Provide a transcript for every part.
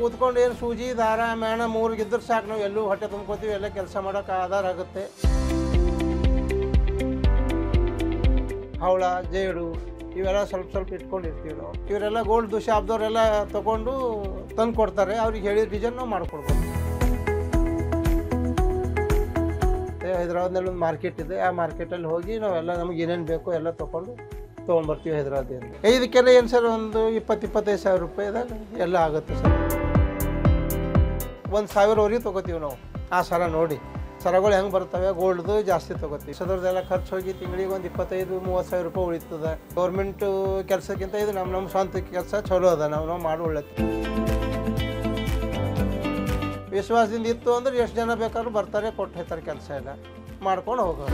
ಕೂತ್ಕೊಂಡು ಏನು ಸೂಜಿ ದಾರ ಮೇಣ ಮೂರಿಗಿದ್ರೆ ಸಾಕು, ನಾವು ಎಲ್ಲೂ ಹೊಟ್ಟೆ ತುಂಬ್ಕೋತೀವಿ, ಎಲ್ಲ ಕೆಲಸ ಮಾಡೋಕೆ ಆಧಾರ ಆಗುತ್ತೆ. ಹವಳ ಜೇಡು ಇವೆಲ್ಲ ಸ್ವಲ್ಪ ಸ್ವಲ್ಪ ಇಟ್ಕೊಂಡಿರ್ತೀವಿ ನಾವು. ಇವರೆಲ್ಲ ಗೋಲ್ಡ್ ಶಾಪ್ದವರೆಲ್ಲ ತೊಗೊಂಡು ತಂದು ಕೊಡ್ತಾರೆ, ಅವ್ರಿಗೆ ಹೇಳಿದ ಡಿಸೈನ್ ನಾವು ಮಾಡ್ಕೊಡ್ಬೋದು. ಹೈದರಾಬಾದ್ನಲ್ಲಿ ಒಂದು ಮಾರ್ಕೆಟ್ ಇದೆ, ಆ ಮಾರ್ಕೆಟಲ್ಲಿ ಹೋಗಿ ನಾವೆಲ್ಲ ನಮ್ಗೆ ಏನೇನು ಬೇಕೋ ಎಲ್ಲ ತೊಗೊಂಡ್ಬರ್ತೀವಿ ಹೈದರಾಬಾದಿಂದ. ಇದಕ್ಕೆಲ್ಲ ಏನು ಸರ್ ಒಂದು 20-25 ಸಾವಿರ ರೂಪಾಯಿದಾಗ ಎಲ್ಲ ಆಗುತ್ತೆ ಸರ್. 1,000ವರೆಗೆ ತೊಗೋತೀವಿ ನಾವು ಆ ಸರ ನೋಡಿ. ಸರಗಳು ಹೆಂಗೆ ಬರ್ತವೆ ಗೋಲ್ಡ್ದು ಜಾಸ್ತಿ ತೊಗೋತೀವಿ. ಸದ್ರದ್ದೆಲ್ಲ ಖರ್ಚು ಹೋಗಿ ತಿಂಗಳಿಗೆ ಒಂದು 25-30 ಸಾವಿರ ರೂಪಾಯಿ ಉಳಿತದೆ. ಗೌರ್ಮೆಂಟು ಕೆಲಸಕ್ಕಿಂತ ಇದು ನಮ್ಮ ಸ್ವಂತ ಕೆಲಸ ಚಲೋ ಅದ, ನಾವು ಮಾಡಿ ಒಳ್ಳೆದು. ವಿಶ್ವಾಸದಿಂದ ಇತ್ತು ಅಂದ್ರೆ ಎಷ್ಟು ಜನ ಬೇಕಾದ್ರೂ ಬರ್ತಾರೆ, ಕೊಟ್ಟು ಹೋಗ್ತಾರೆ, ಕೆಲಸ ಎಲ್ಲ ಮಾಡ್ಕೊಂಡು ಹೋಗೋದು.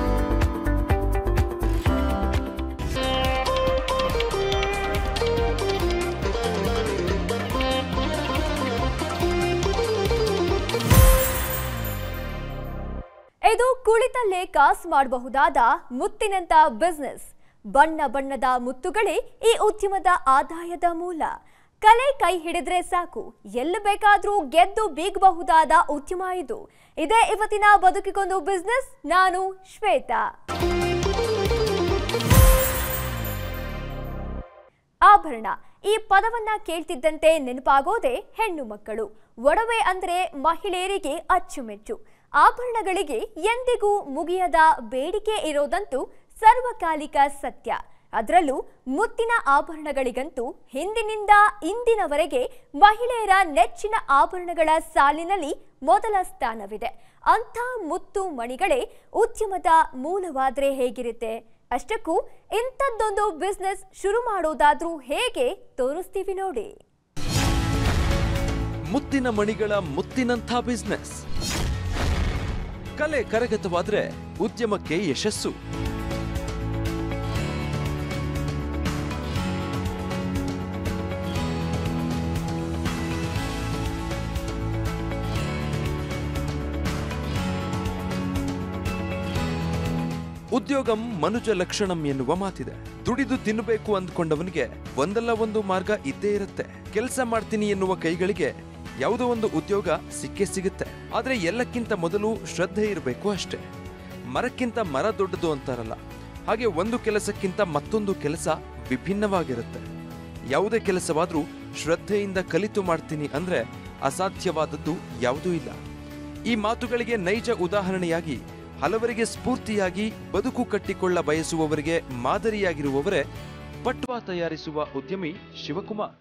ಇದು ಕುಳಿತಲ್ಲೇ ಕಾಸು ಮಾಡಬಹುದಾದ ಮುತ್ತಿನಂತ ಬಿಸ್ನೆಸ್. ಬಣ್ಣ ಬಣ್ಣದ ಮುತ್ತುಗಳೇ ಈ ಉದ್ಯಮದ ಆದಾಯದ ಮೂಲ. ಕಲೆ ಕೈ ಹಿಡಿದ್ರೆ ಸಾಕು, ಎಲ್ಲಿ ಬೇಕಾದ್ರೂ ಗೆದ್ದು ಬೀಗಬಹುದಾದ ಉದ್ಯಮ ಇದು. ಇದೇ ಇವತ್ತಿನ ಬದುಕಿಗೊಂದು ಬಿಸ್ನೆಸ್. ನಾನು ಶ್ವೇತಾ. ಆಭರಣ ಈ ಪದವನ್ನ ಕೇಳ್ತಿದ್ದಂತೆ ನೆನಪಾಗೋದೆ ಹೆಣ್ಣು ಮಕ್ಕಳು. ಒಡವೆ ಅಂದ್ರೆ ಮಹಿಳೆಯರಿಗೆ ಅಚ್ಚುಮೆಚ್ಚು. ಆಭರಣಗಳಿಗೆ ಎಂದಿಗೂ ಮುಗಿಯದ ಬೇಡಿಕೆ ಇರೋದಂತೂ ಸರ್ವಕಾಲಿಕ ಸತ್ಯ. ಅದರಲ್ಲೂ ಮುತ್ತಿನ ಆಭರಣಗಳಿಗಂತೂ ಹಿಂದಿನಿಂದ ಇಂದಿನವರೆಗೆ ಮಹಿಳೆಯರ ನೆಚ್ಚಿನ ಆಭರಣಗಳ ಸಾಲಿನಲ್ಲಿ ಮೊದಲ ಸ್ಥಾನವಿದೆ. ಅಂಥ ಮುತ್ತು ಮಣಿಗಳೇ ಉದ್ಯಮದ ಮೂಲವಾದ್ರೆ ಹೇಗಿರುತ್ತೆ? ಅಷ್ಟಕ್ಕೂ ಇಂಥದ್ದೊಂದು ಬಿಸ್ನೆಸ್ ಶುರು ಮಾಡೋದಾದ್ರೂ ಹೇಗೆ ತೋರಿಸ್ತೀವಿ ನೋಡಿ. ಮುತ್ತಿನ ಮಣಿಗಳ ಮುತ್ತಿನಂಥ ಬಿಸ್ನೆಸ್. ಕಲೆ ಕರಗತವಾದ್ರೆ ಉದ್ಯಮಕ್ಕೆ ಯಶಸ್ಸು. ಉದ್ಯೋಗಂ ಮನುಜ ಲಕ್ಷಣಂ ಎನ್ನುವ ಮಾತಿದೆ. ದುಡಿದು ತಿನ್ನಬೇಕು ಅಂದ್ಕೊಂಡವನಿಗೆ ಒಂದಲ್ಲ ಒಂದು ಮಾರ್ಗ ಇದ್ದೇ ಇರುತ್ತೆ. ಕೆಲಸ ಮಾಡ್ತೀನಿ ಎನ್ನುವ ಕೈಗಳಿಗೆ ಯಾವುದೋ ಒಂದು ಉದ್ಯೋಗ ಸಿಕ್ಕೇ ಸಿಗುತ್ತೆ. ಆದ್ರೆ ಎಲ್ಲಕ್ಕಿಂತ ಮೊದಲು ಶ್ರದ್ಧೆ ಇರಬೇಕು ಅಷ್ಟೇ. ಮರಕ್ಕಿಂತ ಮರ ದೊಡ್ಡದು ಅಂತಾರಲ್ಲ, ಹಾಗೆ ಒಂದು ಕೆಲಸಕ್ಕಿಂತ ಮತ್ತೊಂದು ಕೆಲಸ ವಿಭಿನ್ನವಾಗಿರುತ್ತೆ. ಯಾವುದೇ ಕೆಲಸವಾದ್ರೂ ಶ್ರದ್ಧೆಯಿಂದ ಕಲಿತು ಮಾಡ್ತೀನಿ ಅಂದ್ರೆ ಅಸಾಧ್ಯವಾದದ್ದು ಯಾವುದೂ ಇಲ್ಲ. ಈ ಮಾತುಗಳಿಗೆ ನೈಜ ಉದಾಹರಣೆಯಾಗಿ ಹಲವರಿಗೆ ಸ್ಫೂರ್ತಿಯಾಗಿ ಬದುಕು ಕಟ್ಟಿಕೊಳ್ಳ ಬಯಸುವವರಿಗೆ ಮಾದರಿಯಾಗಿರುವವರೇ ಪಟ್ವಾ ತಯಾರಿಸುವ ಉದ್ಯಮಿ ಶಿವಕುಮಾರ್.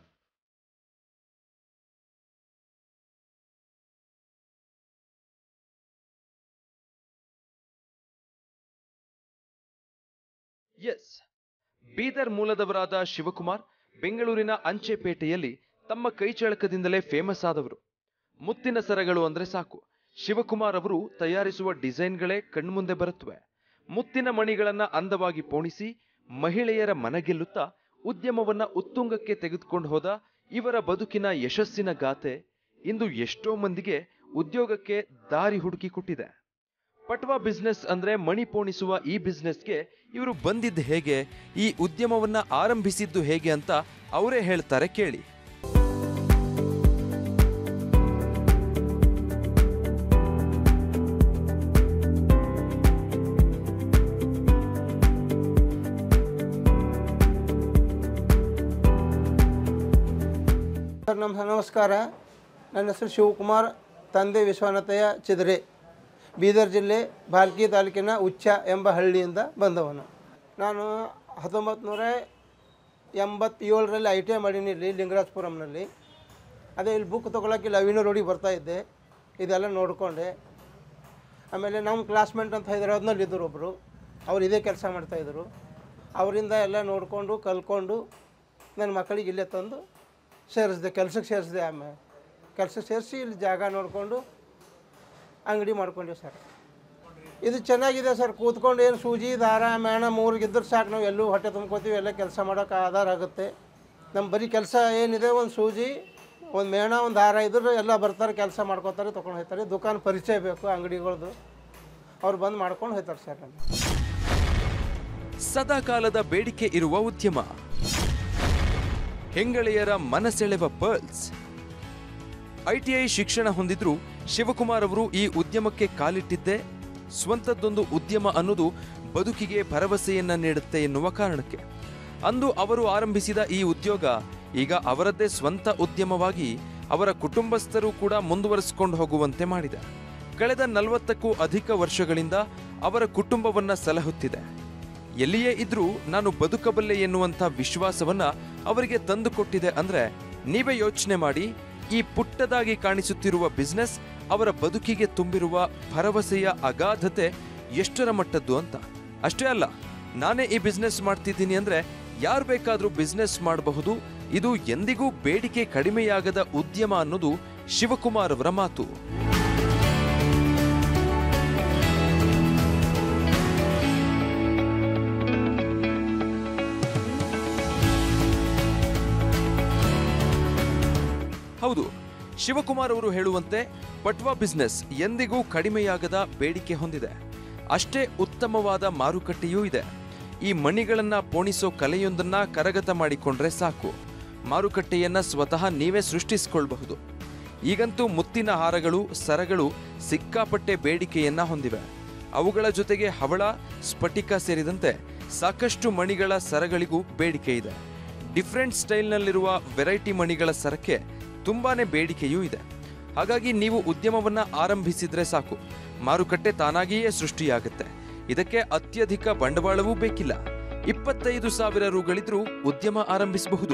ಬೀದರ್ ಮೂಲದವರಾದ ಶಿವಕುಮಾರ್ ಬೆಂಗಳೂರಿನ ಅಂಚೆಪೇಟೆಯಲ್ಲಿ ತಮ್ಮ ಕೈಚಳಕದಿಂದಲೇ ಫೇಮಸ್ ಆದವರು. ಮುತ್ತಿನ ಸರಗಳು ಅಂದ್ರೆ ಸಾಕು, ಶಿವಕುಮಾರ್ ಅವರು ತಯಾರಿಸುವ ಡಿಸೈನ್ಗಳೇ ಕಣ್ಮುಂದೆ ಬರುತ್ತವೆ. ಮುತ್ತಿನ ಮಣಿಗಳನ್ನ ಅಂದವಾಗಿ ಪೋಣಿಸಿ ಮಹಿಳೆಯರ ಮನಗೆಲ್ಲುತ್ತಾ ಉದ್ಯಮವನ್ನ ಉತ್ತುಂಗಕ್ಕೆ ತೆಗೆದುಕೊಂಡು ಹೋದ ಇವರ ಬದುಕಿನ ಯಶಸ್ಸಿನ ಗಾಥೆ ಇಂದು ಎಷ್ಟೋ ಮಂದಿಗೆ ಉದ್ಯೋಗಕ್ಕೆ ದಾರಿ ಹುಡುಕಿ ಕೊಟ್ಟಿದೆ. ಪಟ್ವಾ ಬಿಸ್ನೆಸ್ ಅಂದ್ರೆ ಮಣಿ ಪೋಣಿಸುವ ಈ ಬಿಸ್ನೆಸ್ಗೆ ಇವರು ಬಂದಿದ್ದು ಹೇಗೆ, ಈ ಉದ್ಯಮವನ್ನ ಆರಂಭಿಸಿದ್ದು ಹೇಗೆ ಅಂತ ಅವರೇ ಹೇಳ್ತಾರೆ, ಕೇಳಿ. ನಮಸ್ಕಾರ. ನನ್ನ ಹೆಸರು ಶಿವಕುಮಾರ್, ತಂದೆ ವಿಶ್ವನಾಥಯ್ಯ ಚಿದ್ರೆ, ಬೀದರ್ ಜಿಲ್ಲೆ ಭಾಲ್ಕಿ ತಾಲೂಕಿನ ಉಚ್ಚ ಎಂಬ ಹಳ್ಳಿಯಿಂದ ಬಂದವನು. ನಾನು 1987ರಲ್ಲಿ ITI ಮಾಡೀನಿ ಇಲ್ಲಿ ಲಿಂಗರಾಜಪುರಂನಲ್ಲಿ. ಅದೇ ಇಲ್ಲಿ ಬುಕ್ ತೊಗೊಳಕ್ಕೆ ಇಲ್ಲಿ ಅವಿನೋ ರೋಡಿಗೆ ಬರ್ತಾಯಿದ್ದೆ, ಇದೆಲ್ಲ ನೋಡಿಕೊಂಡೆ. ಆಮೇಲೆ ನಮ್ಮ ಕ್ಲಾಸ್ಮೇಟ್ ಅಂತ ಹೈದರಾಬಾದ್ನಲ್ಲಿ ಇದ್ದರು ಒಬ್ಬರು, ಅವ್ರು ಇದೇ ಕೆಲಸ ಮಾಡ್ತಾಯಿದ್ರು. ಅವರಿಂದ ಎಲ್ಲ ನೋಡಿಕೊಂಡು ಕಲ್ತ್ಕೊಂಡು ನನ್ನ ಮಕ್ಕಳಿಗೆ ಇಲ್ಲೇ ತಂದು ಕೆಲಸಕ್ಕೆ ಸೇರಿಸಿದೆ. ಆಮೇಲೆ ಕೆಲಸಕ್ಕೆ ಸೇರಿಸಿ ಇಲ್ಲಿ ಜಾಗ ನೋಡಿಕೊಂಡು ಅಂಗಡಿ ಮಾಡ್ಕೊಂಡ್ವಿ ಸರ್. ಇದು ಚೆನ್ನಾಗಿದೆ ಸರ್. ಕೂತ್ಕೊಂಡು ಏನು ಸೂಜಿ ದಾರ ಮೇಣ ಮೂರಿಗಿದ್ರೆ ಸಾಕು, ನಾವು ಎಲ್ಲೂ ಹೊಟ್ಟೆ ತುಂಬ್ಕೋತೀವಿ, ಎಲ್ಲ ಕೆಲಸ ಮಾಡೋಕೆ ಆಧಾರ ಆಗುತ್ತೆ. ನಮ್ಮ ಬರೀ ಕೆಲಸ ಏನಿದೆ, ಒಂದು ಸೂಜಿ, ಒಂದು ಮೇಣ, ಒಂದು ದಾರ ಇದ್ರೆ ಎಲ್ಲ ಬರ್ತಾರೆ, ಕೆಲಸ ಮಾಡ್ಕೋತಾರೆ, ತೊಗೊಂಡು ಹೋಗ್ತಾರೆ. ದುಕಾನ್ ಪರಿಚಯ ಬೇಕು ಅಂಗಡಿಗಳದ್ದು, ಅವ್ರು ಬಂದು ಮಾಡ್ಕೊಂಡು ಹೋಗ್ತಾರೆ ಸರ್. ಸದಾ ಕಾಲದ ಬೇಡಿಕೆ ಇರುವ ಉದ್ಯಮ, ಹೆಂಗಳೆಯರ ಮನಸೆಳೆವ ಪರ್ಲ್ಸ್. ITI ಶಿಕ್ಷಣ ಹೊಂದಿದ್ರೂ ಶಿವಕುಮಾರ್ ಅವರು ಈ ಉದ್ಯಮಕ್ಕೆ ಕಾಲಿಟ್ಟಿದ್ದೇ ಸ್ವಂತದ್ದೊಂದು ಉದ್ಯಮ ಅನ್ನೋದು ಬದುಕಿಗೆ ಭರವಸೆಯನ್ನ ನೀಡುತ್ತೆ ಎನ್ನುವ ಕಾರಣಕ್ಕೆ. ಅಂದು ಅವರು ಆರಂಭಿಸಿದ ಈ ಉದ್ಯೋಗ ಈಗ ಅವರದ್ದೇ ಸ್ವಂತ ಉದ್ಯಮವಾಗಿ ಅವರ ಕುಟುಂಬಸ್ಥರು ಕೂಡ ಮುಂದುವರಿಸಿಕೊಂಡು ಹೋಗುವಂತೆ ಮಾಡಿದೆ. ಕಳೆದ 40ಕ್ಕೂ ಅಧಿಕ ವರ್ಷಗಳಿಂದ ಅವರ ಕುಟುಂಬವನ್ನ ಸಲಹುತ್ತಿದೆ. ಎಲ್ಲಿಯೇ ಇದ್ರೂ ನಾನು ಬದುಕಬಲ್ಲೆ ಎನ್ನುವಂಥ ವಿಶ್ವಾಸವನ್ನ ಅವರಿಗೆ ತಂದುಕೊಟ್ಟಿದೆ ಅಂದ್ರೆ ನೀವೇ ಯೋಚನೆ ಮಾಡಿ, ಈ ಪುಟ್ಟದಾಗಿ ಕಾಣಿಸುತ್ತಿರುವ ಬಿಸ್ನೆಸ್ ಅವರ ಬದುಕಿಗೆ ತುಂಬಿರುವ ಭರವಸೆಯ ಅಗಾಧತೆ ಎಷ್ಟರ ಮಟ್ಟದ್ದು ಅಂತ. ಅಷ್ಟೇ ಅಲ್ಲ, ನಾನೇ ಈ ಬಿಸ್ನೆಸ್ ಮಾಡ್ತಿದ್ದೀನಿ ಅಂದ್ರೆ ಯಾರು ಬೇಕಾದ್ರೂ ಬಿಸ್ನೆಸ್ ಮಾಡಬಹುದು, ಇದು ಎಂದಿಗೂ ಬೇಡಿಕೆ ಕಡಿಮೆಯಾಗದ ಉದ್ಯಮ ಅನ್ನೋದು ಶಿವಕುಮಾರ್ ಅವರ ಮಾತು. ಹೌದು, ಶಿವಕುಮಾರ್ ಅವರು ಹೇಳುವಂತೆ ಪಟ್ವಾ ಬಿಸ್ನೆಸ್ ಎಂದಿಗೂ ಕಡಿಮೆಯಾಗದ ಬೇಡಿಕೆ ಹೊಂದಿದೆ. ಅಷ್ಟೇ ಉತ್ತಮವಾದ ಮಾರುಕಟ್ಟೆಯೂ ಇದೆ. ಈ ಮಣಿಗಳನ್ನ ಪೋಣಿಸೋ ಕಲೆಯೊಂದನ್ನ ಕರಗತ ಮಾಡಿಕೊಂಡ್ರೆ ಸಾಕು, ಮಾರುಕಟ್ಟೆಯನ್ನ ಸ್ವತಃ ನೀವೇ ಸೃಷ್ಟಿಸಿಕೊಳ್ಳಬಹುದು. ಈಗಂತೂ ಮುತ್ತಿನ ಹಾರಗಳು, ಸರಗಳು ಸಿಕ್ಕಾಪಟ್ಟೆ ಬೇಡಿಕೆಯನ್ನ ಹೊಂದಿವೆ. ಅವುಗಳ ಜೊತೆಗೆ ಹವಳ, ಸ್ಫಟಿಕ ಸೇರಿದಂತೆ ಸಾಕಷ್ಟು ಮಣಿಗಳ ಸರಗಳಿಗೂ ಬೇಡಿಕೆ ಇದೆ. ಡಿಫ್ರೆಂಟ್ ಸ್ಟೈಲ್ನಲ್ಲಿರುವ ವೆರೈಟಿ ಮಣಿಗಳ ಸರಕ್ಕೆ ತುಂಬಾನೇ ಬೇಡಿಕೆಯೂ ಇದೆ. ಹಾಗಾಗಿ ನೀವು ಉದ್ಯಮವನ್ನ ಆರಂಭಿಸಿದ್ರೆ ಸಾಕು, ಮಾರುಕಟ್ಟೆ ತಾನಾಗಿಯೇ ಸೃಷ್ಟಿಯಾಗುತ್ತೆ. ಇದಕ್ಕೆ ಅತ್ಯಧಿಕ ಬಂಡವಾಳವೂ ಬೇಕಿಲ್ಲ. 25,000 ರೂಗಳಿದ್ರೂ ಉದ್ಯಮ ಆರಂಭಿಸಬಹುದು.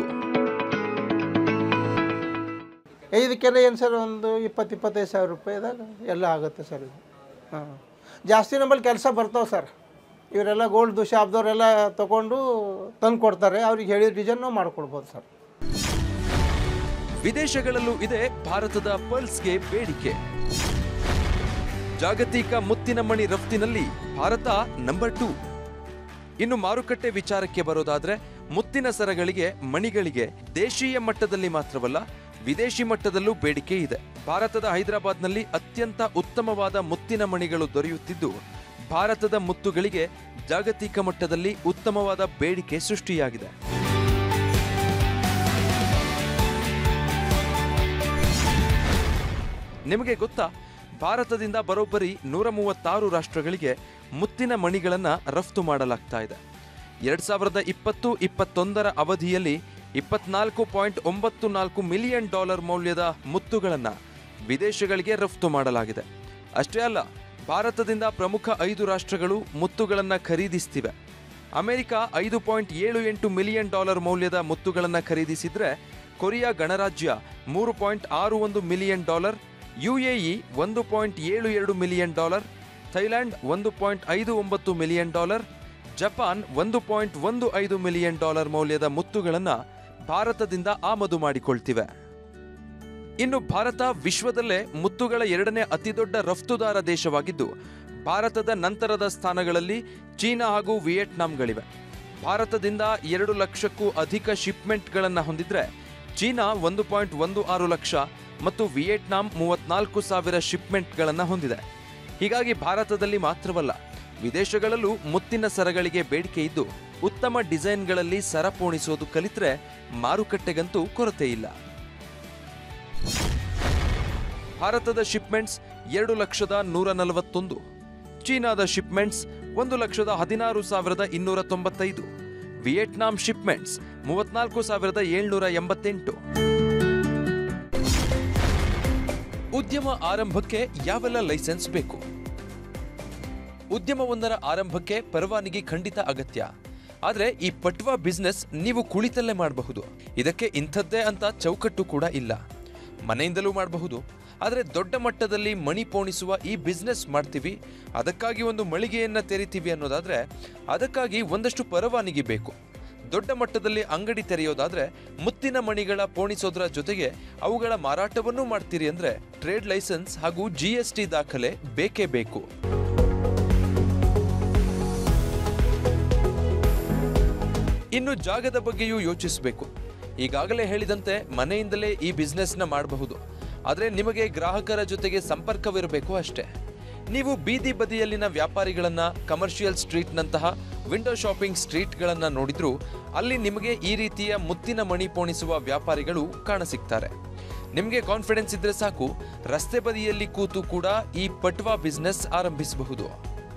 ಇದಕ್ಕೆಲ್ಲ ಏನು ಸರ್, ಒಂದು 20-25 ಸಾವಿರ ರೂಪಾಯಿದಾಗ ಎಲ್ಲ ಆಗುತ್ತೆ ಸರ್ ಇದು. ಹಾಂ, ಜಾಸ್ತಿ ನಮ್ಮಲ್ಲಿ ಕೆಲಸ ಬರ್ತಾವೆ ಸರ್. ಇವರೆಲ್ಲ ಗೋಲ್ಡ್ ಶಾಪ್ದವರೆಲ್ಲ ತೊಗೊಂಡು ತಂದು ಕೊಡ್ತಾರೆ. ಅವ್ರಿಗೆ ಹೇಳಿದ ಡಿಸೈನ್ ನಾವು ಮಾಡ್ಕೊಡ್ಬೋದು ಸರ್. ವಿದೇಶಗಳಲ್ಲೂ ಇದೆ ಭಾರತದ ಪರ್ಲ್ಸ್ಗೆ ಬೇಡಿಕೆ. ಜಾಗತಿಕ ಮುತ್ತಿನ ಮಣಿ ರಫ್ತಿನಲ್ಲಿ ಭಾರತ ನಂಬರ್ 2. ಇನ್ನು ಮಾರುಕಟ್ಟೆ ವಿಚಾರಕ್ಕೆ ಬರೋದಾದ್ರೆ ಮುತ್ತಿನ ಸರಗಳಿಗೆ, ಮಣಿಗಳಿಗೆ ದೇಶೀಯ ಮಟ್ಟದಲ್ಲಿ ಮಾತ್ರವಲ್ಲ ವಿದೇಶಿ ಮಟ್ಟದಲ್ಲೂ ಬೇಡಿಕೆ ಇದೆ. ಭಾರತದ ಹೈದರಾಬಾದ್ನಲ್ಲಿ ಅತ್ಯಂತ ಉತ್ತಮವಾದ ಮುತ್ತಿನ ಮಣಿಗಳು ದೊರೆಯುತ್ತಿದ್ದು, ಭಾರತದ ಮುತ್ತುಗಳಿಗೆ ಜಾಗತಿಕ ಮಟ್ಟದಲ್ಲಿ ಉತ್ತಮವಾದ ಬೇಡಿಕೆ ಸೃಷ್ಟಿಯಾಗಿದೆ. ನಿಮಗೆ ಗೊತ್ತಾ, ಭಾರತದಿಂದ ಬರೋಬ್ಬರಿ 136 ರಾಷ್ಟ್ರಗಳಿಗೆ ಮುತ್ತಿನ ಮಣಿಗಳನ್ನು ರಫ್ತು ಮಾಡಲಾಗ್ತಾ ಇದೆ. 2020-21 ಅವಧಿಯಲ್ಲಿ $24.94 ಮಿಲಿಯನ್ ಮೌಲ್ಯದ ಮುತ್ತುಗಳನ್ನು ವಿದೇಶಗಳಿಗೆ ರಫ್ತು ಮಾಡಲಾಗಿದೆ. ಅಷ್ಟೇ ಅಲ್ಲ, ಭಾರತದಿಂದ ಪ್ರಮುಖ 5 ರಾಷ್ಟ್ರಗಳು ಮುತ್ತುಗಳನ್ನು ಖರೀದಿಸ್ತಿವೆ. ಅಮೆರಿಕ $5.78 ಮಿಲಿಯನ್ ಮೌಲ್ಯದ ಮುತ್ತುಗಳನ್ನು ಖರೀದಿಸಿದ್ರೆ, ಕೊರಿಯಾ ಗಣರಾಜ್ಯ $3.61 million, UAE $1.72 million, Thailand $1.59 million, Japan $1.15 million ಮೌಲ್ಯದ ಮುತ್ತುಗಳನ್ನು ಭಾರತದಿಂದ ಆಮದು ಮಾಡಿಕೊಳ್ತಿವೆ. ಇನ್ನು ಭಾರತ ವಿಶ್ವದಲ್ಲೇ ಮುತ್ತುಗಳ 2ನೇ ಅತಿದೊಡ್ಡ ರಫ್ತುದಾರ ದೇಶವಾಗಿದ್ದು, ಭಾರತದ ನಂತರದ ಸ್ಥಾನಗಳಲ್ಲಿ ಚೀನಾ ಹಾಗೂ ವಿಯೆಟ್ನಾಂಗಳಿವೆ. ಭಾರತದಿಂದ 2 ಲಕ್ಷಕ್ಕೂ ಅಧಿಕ ಶಿಪ್ಮೆಂಟ್ಗಳನ್ನು ಹೊಂದಿದ್ರೆ, ಚೀನಾ 1.16 ಲಕ್ಷ ಮತ್ತು ವಿಯೆಟ್ನಾಂ 34,000 ಶಿಪ್ಮೆಂಟ್ಗಳನ್ನು ಹೊಂದಿದೆ. ಹೀಗಾಗಿ ಭಾರತದಲ್ಲಿ ಮಾತ್ರವಲ್ಲ, ವಿದೇಶಗಳಲ್ಲೂ ಮುತ್ತಿನ ಸರಗಳಿಗೆ ಬೇಡಿಕೆ ಇದ್ದು, ಉತ್ತಮ ಡಿಸೈನ್ಗಳಲ್ಲಿ ಸರ ಪೋಣಿಸೋದು ಕಲಿತ್ರೆ ಮಾರುಕಟ್ಟೆಗಂತೂ ಕೊರತೆ ಇಲ್ಲ. ಭಾರತದ ಶಿಪ್ಮೆಂಟ್ಸ್ 2,141,000, ಚೀನಾದ ಶಿಪ್ಮೆಂಟ್ಸ್ 1,16,295, ವಿಯೆಟ್ನಾಂ ಶಿಪ್ಮೆಂಟ್ಸ್ 34,788. ಉದ್ಯಮ ಆರಂಭಕ್ಕೆ ಯಾವೆಲ್ಲ ಲೈಸೆನ್ಸ್ ಬೇಕು? ಉದ್ಯಮವೊಂದರ ಆರಂಭಕ್ಕೆ ಪರವಾನಗಿ ಖಂಡಿತ ಅಗತ್ಯ. ಆದರೆ ಈ ಪಟ್ವಾ ಬಿಸ್ನೆಸ್ ನೀವು ಕುಳಿತಲ್ಲೇ ಮಾಡಬಹುದು. ಇದಕ್ಕೆ ಇಂಥದ್ದೇ ಅಂತ ಚೌಕಟ್ಟು ಕೂಡ ಇಲ್ಲ. ಮನೆಯಿಂದಲೂ ಮಾಡಬಹುದು. ಆದರೆ ದೊಡ್ಡ ಮಟ್ಟದಲ್ಲಿ ಮಣಿ ಪೋಣಿಸುವ ಈ ಬಿಸ್ನೆಸ್ ಮಾಡ್ತೀವಿ, ಅದಕ್ಕಾಗಿ ಒಂದು ಮಳಿಗೆಯನ್ನು ತೆರಿತೀವಿ ಅನ್ನೋದಾದ್ರೆ ಅದಕ್ಕಾಗಿ ಒಂದಷ್ಟು ಪರವಾನಗಿ ಬೇಕು. ದೊಡ್ಡ ಮಟ್ಟದಲ್ಲಿ ಅಂಗಡಿ ತೆರೆಯೋದಾದ್ರೆ ಮುತ್ತಿನ ಮಣಿಗಳ ಪೋಣಿಸೋದ್ರ ಜೊತೆಗೆ ಅವುಗಳ ಮಾರಾಟವನ್ನೂ ಮಾಡ್ತೀರಿ ಅಂದ್ರೆ ಟ್ರೇಡ್ ಲೈಸೆನ್ಸ್ ಹಾಗೂ GST ದಾಖಲೆ ಬೇಕೇ ಬೇಕು. ಇನ್ನು ಜಾಗದ ಬಗ್ಗೆಯೂ ಯೋಚಿಸಬೇಕು. ಈಗಾಗಲೇ ಹೇಳಿದಂತೆ ಮನೆಯಿಂದಲೇ ಈ ಬಿಸ್ನೆಸ್ನ ಮಾಡಬಹುದು. ಆದರೆ ನಿಮಗೆ ಗ್ರಾಹಕರ ಜೊತೆಗೆ ಸಂಪರ್ಕವಿರಬೇಕು ಅಷ್ಟೇ. ನೀವು ಬೀದಿ ಬದಿಯಲ್ಲಿನ ವ್ಯಾಪಾರಿಗಳನ್ನ, ಕಮರ್ಷಿಯಲ್ ಸ್ಟ್ರೀಟ್ನಂತಹ ವಿಂಡೋ ಶಾಪಿಂಗ್ ಸ್ಟ್ರೀಟ್ಗಳನ್ನ ನೋಡಿದ್ರೂ ಅಲ್ಲಿ ನಿಮಗೆ ಈ ರೀತಿಯ ಮುತ್ತಿನ ಮಣಿ ಪೋಣಿಸುವ ವ್ಯಾಪಾರಿಗಳು ಕಾಣಸಿಗ್ತಾರೆ. ನಿಮಗೆ ಕಾನ್ಫಿಡೆನ್ಸ್ ಇದ್ರೆ ಸಾಕು, ರಸ್ತೆ ಬದಿಯಲ್ಲಿ ಕೂತು ಕೂಡ ಈ ಪಟ್ವಾ ಬಿಸ್ನೆಸ್ ಆರಂಭಿಸಬಹುದು.